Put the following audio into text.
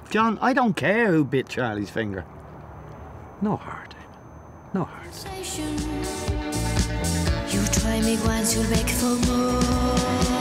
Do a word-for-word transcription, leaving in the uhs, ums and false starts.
John, I don't care who bit Charlie's finger. No heart, Eamon. No heart. You try me once, you'll beg for more.